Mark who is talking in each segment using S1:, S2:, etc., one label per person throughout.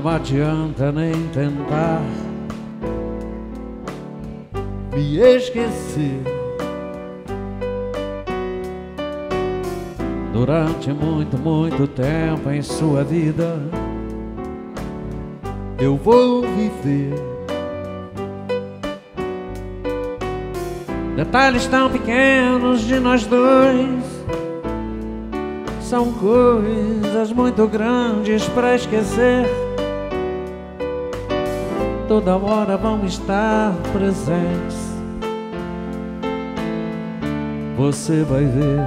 S1: Não adianta nem tentar me esquecer. Durante muito, muito tempo em sua vida eu vou viver detalhes tão pequenos de nós dois. São coisas muito grandes pra esquecer. Toda hora vão estar presentes. Você vai ver.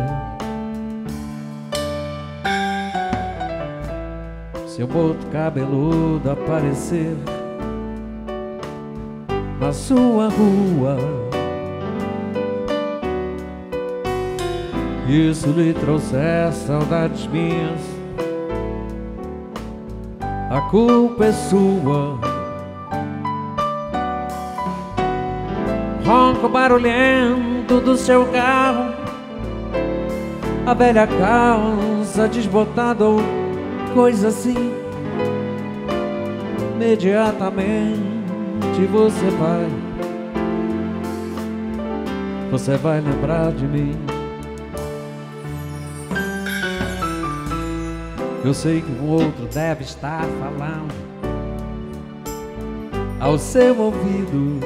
S1: Seu boto cabeludo aparecer na sua rua, isso lhe trouxer saudades minhas, a culpa é sua. Ronco barulhento do seu carro, a velha calça desbotada ou coisa assim. Imediatamente você vai lembrar de mim. Eu sei que um outro deve estar falando ao seu ouvido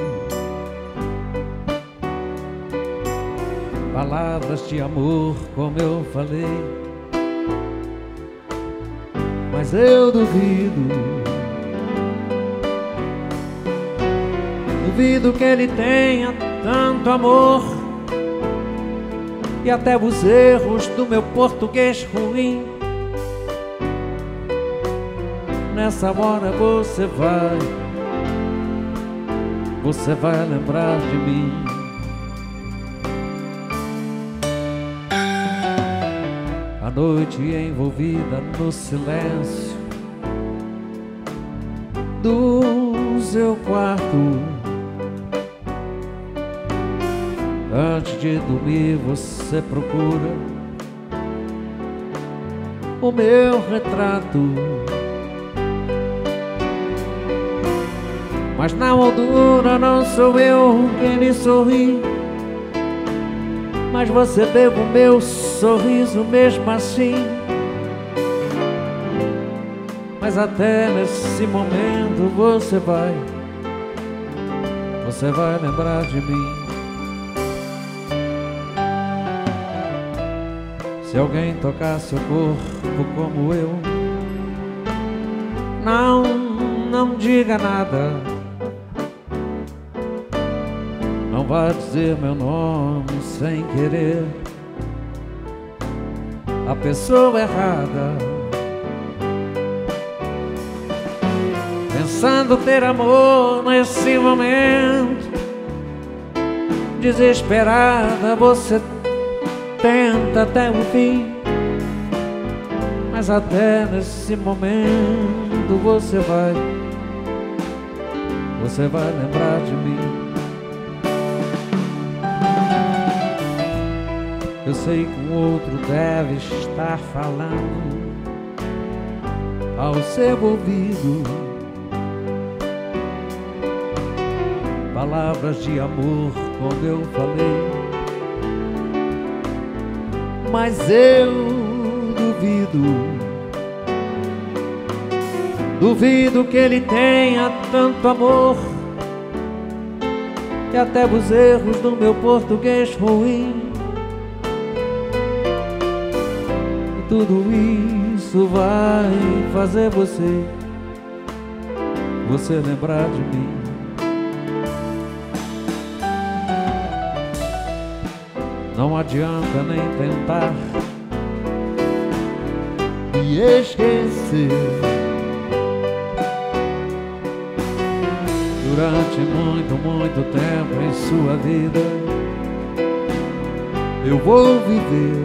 S1: palavras de amor, como eu falei, mas eu duvido. Duvido que ele tenha tanto amor, e até os erros do meu português ruim. Nessa hora você vai lembrar de mim. A noite envolvida no silêncio do seu quarto, antes de dormir você procura o meu retrato, mas na moldura não sou eu quem lhe sorri, mas você vê o meu sorriso mesmo assim. Mas até nesse momento você vai lembrar de mim. Se alguém tocar seu corpo como eu, não diga nada. Não vá dizer meu nome sem querer. A pessoa errada, pensando ter amor nesse momento, desesperada você tenta até o fim, mas até nesse momento você vai lembrar de mim. Eu sei que um outro deve estar falando ao seu ouvido palavras de amor, como eu falei, mas eu duvido que ele tenha tanto amor, e até os erros do meu português ruim. Tudo isso vai fazer você lembrar de mim. Não adianta nem tentar me esquecer. Durante muito, muito tempo em sua vida eu vou viver.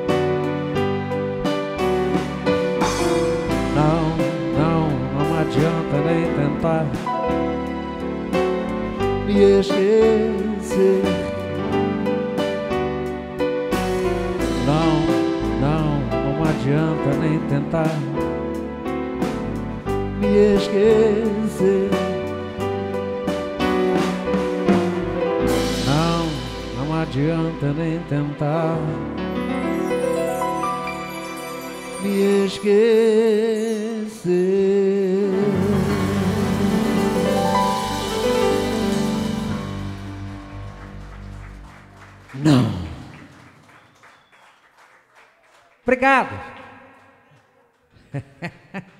S1: Não adianta nem tentar me esquecer. Não adianta nem tentar me esquecer. Não adianta nem tentar me esquecer. Não. Obrigado.